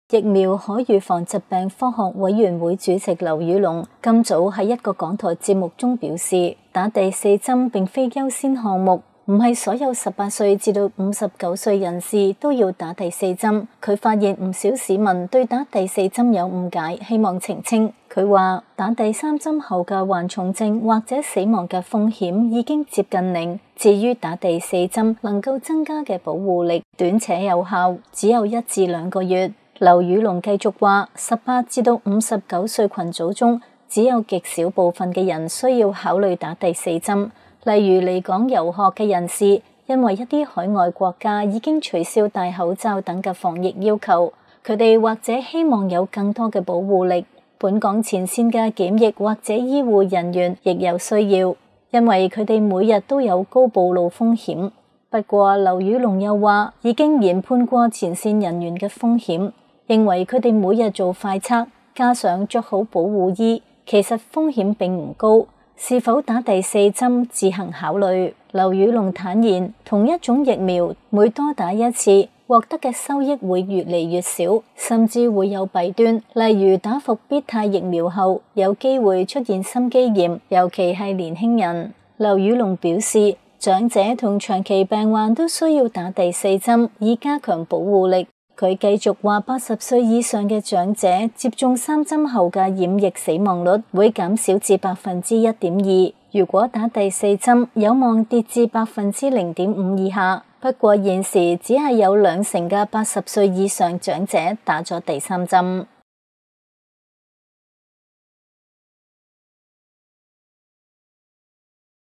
疫苗可預防疾病科學委員會主席劉宇龍今早喺一個港台節目中表示，打第四針並非優先項目，唔係所有18歲至到59歲人士都要打第四針。佢發現唔少市民對打第四針有誤解，希望澄清。佢話打第三針後嘅患重症或者死亡嘅風險已經接近零。至於打第四針能夠增加嘅保護力，短且有效，只有1至2個月。劉宇龍繼續話，18至到59歲群組中，只有極少部分嘅人需要考慮打第四針。例如嚟港遊學嘅人士，因為一啲海外國家已經取消戴口罩等嘅防疫要求，佢哋或者希望有更多嘅保護力。本港前線嘅檢疫或者醫護人員亦有需要，因為佢哋每日都有高暴露風險。不過劉宇龍又話，已經研判過前線人員嘅風險，認為佢哋每日做快測，加上着好保護衣，其實風險並唔高。是否打第四針自行考慮。劉宇龍坦言，同一種疫苗每多打一次，獲得嘅收益會越嚟越少，甚至會有弊端。例如打復必泰疫苗後，有機會出現心肌炎，尤其係年輕人。劉宇龍表示，長者同長期病患都需要打第四針，以加強保護力。佢繼續話，80歲以上嘅長者接種3針後嘅染疫死亡率會減少至1.2%。如果打第四針，有望跌至0.5%以下。不過現時只係有20%嘅80歲以上長者打咗第3針。